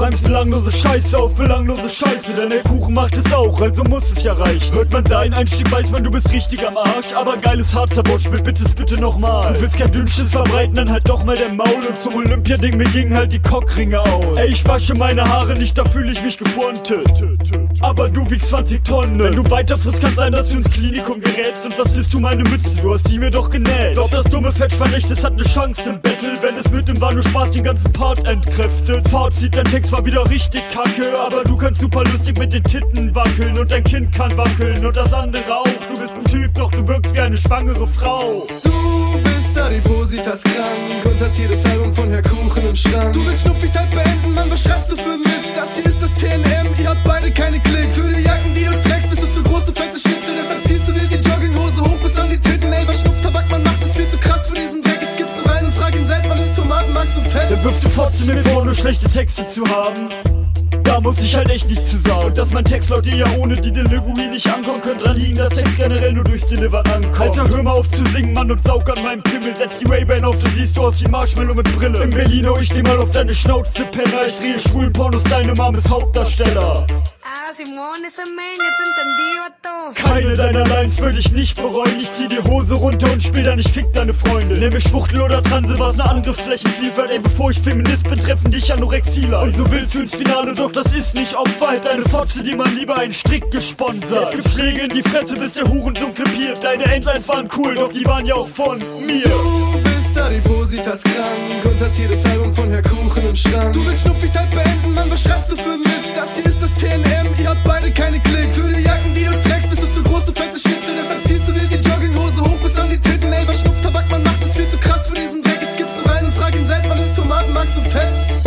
räumst belanglose Scheiße auf belanglose Scheiße, denn der Kuchen macht es auch, also muss es ja reichen. Hört man deinen Einstieg, weiß man, du bist richtig am Arsch, aber geiles Harzer-Wort, spiel bitte nochmal. Du willst kein Dünnschiss verbreiten, dann halt doch mal dein Maul, und zum Olympiading, mir gingen halt die Cockringe aus. Ey, ich wasche meine Haare nicht, da fühle ich mich gefrontet, aber du wiegst 20 Tonnen. Wenn du weiter frisst, kann sein, dass du ins Klinikum gerätst. Und was isst du meine Mütze, du hast die mir doch genäht. Glaub, das dumme Fettschwein es hat ne Chance im Battle, wenn es mit dem war nur Spaß den ganzen Part entkräftet. Fazit, dein Text war wieder richtig kacke, aber du kannst super lustig mit den Titten wackeln, und dein Kind kann wackeln und das andere auch. Du bist ein Typ, doch du wirkst wie eine schwangere Frau. Du bist Adipositas krank und hast jedes Album von Herr Kuchen im Schrank. Du willst Schnupfis halt beenden, Mann, was schreibst du für Mist? Das hier ist das TNM, ihr habt beide keine Klicks. Für die Jacken, die du trägst, bist du zu groß, du fette Schnitzel. Deshalb ziehst du dir die Jogginghose hoch bis an die Titten. Ey, was Schnupftabak man macht, ist viel zu krass für diesen Dreck. Ich gib's rein und frag ihn selbst, wann ist Tomatenmark so fett? Dann wirfst du Fotze mir vor, nur schlechte Texte zu haben. Da muss ich halt echt nicht zu sagen. Und dass mein Text laut dir ja ohne die Delivery nicht ankommt, könnte dran liegen, dass Text generell nur durchs Deliver ankommt. Alter, hör mal auf zu singen, Mann, und saug an meinem Pimmel. Setz die Ray-Ban auf, dann siehst du aus wie Marshmallow mit Brille. In Berlin hau ich dir mal auf deine Schnauze, Penner. Ich drehe schwulen Pornos, deine Mom ist Hauptdarsteller. Simón, ese men, yo te entendí, vato. Keine deiner Lines würde ich nicht bereuen. Ich zieh die Hose runter und spiel dann, ich fick deine Freunde. Nenn mich Schwuchtel oder Transe, was ne Angriffsflächenvielfalt. Ey, bevor ich Feminist bin, treffen dich Anorexieler. Und so willst du ins Finale, doch das ist nicht Opfer. Halt deine Fotze, die man lieber einen Strick gesponsert. Es gibt Schläge in die Fresse, bis der Hurensohn krepiert. Deine Endlines waren cool, doch die waren ja auch von mir. Du bist Adipositas krank und hast jedes Album von Herr Kuchen im Schrank. Du willst Schnupfis halt beenden, Mann, was schreibst du für Mist? Das hier ist das TNM, ihr habt beide keine Klicks. Für die Jacken, die du trägst, bist du zu groß, du fette Schnitzel. Deshalb ziehst du dir die Jogginghose hoch bis an die Titten. Ey, was Schnupftabak man macht, ist viel zu krass für diesen Dreck. Ich gib's rein und frag ihn selbst, wann ist Tomatenmark so fett?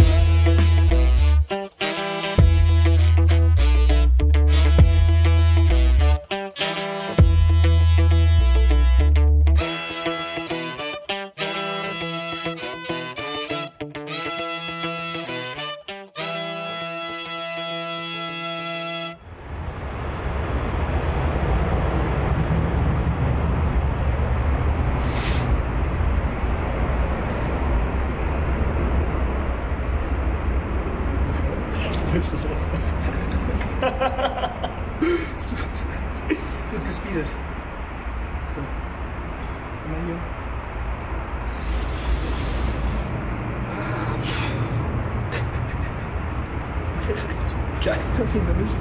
Willst du das So. Wird gespeedet. So. Mal hier. Okay, reicht. Geil. Okay, wenn nicht.